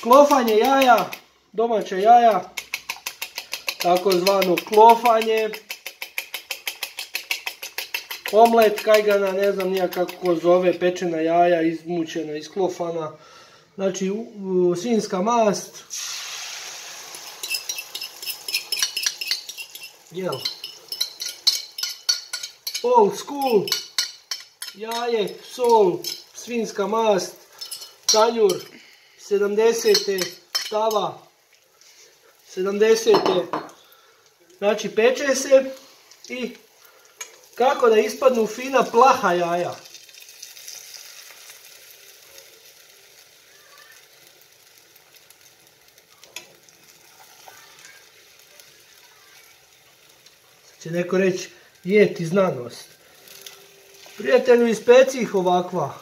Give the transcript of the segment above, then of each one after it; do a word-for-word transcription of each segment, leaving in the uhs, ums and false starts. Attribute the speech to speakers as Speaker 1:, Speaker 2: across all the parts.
Speaker 1: Klofanje jaja, domaća jaja, takozvano klofanje. Omlet, kajgana, ne znam nija kako zove, pečena jaja, izmučena, isklofana. Znači, u, u, svinjska mast. Jel? Old school. Jaje, sol, svinjska mast, tanjur, sedamdesete, tava, sedamdesete. Znači, peče se i kako da ispadnu fina plaha jaja. Sad će neko reći, je ti znanost. Prijatelju, ispeci ih ovakva.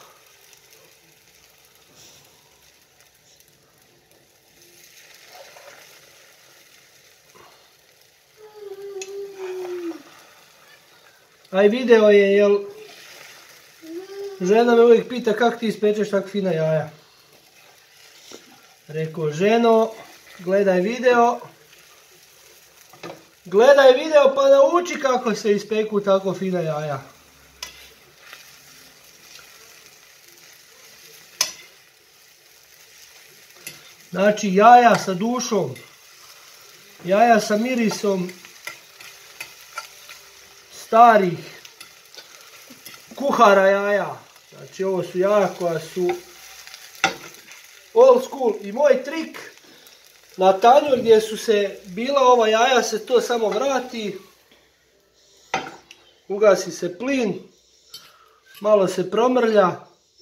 Speaker 1: A i video je, jel, žena me uvijek pita kako ti ispečeš tak fina jaja. Rekao, ženo, gledaj video, gledaj video pa nauči kako se ispeku tako fina jaja. Znači, jaja sa dušom, jaja sa mirisom starih kuhara jaja. Znači, ovo su jaja koja su old school. I moj trik na tanjur gdje su se bila ova jaja, se to samo vrati, ugasi se plin, malo se promrlja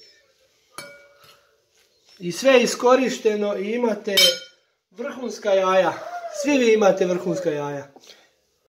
Speaker 1: i sve je iskorišteno i imate vrhunska jaja. Svi vi imate vrhunska jaja.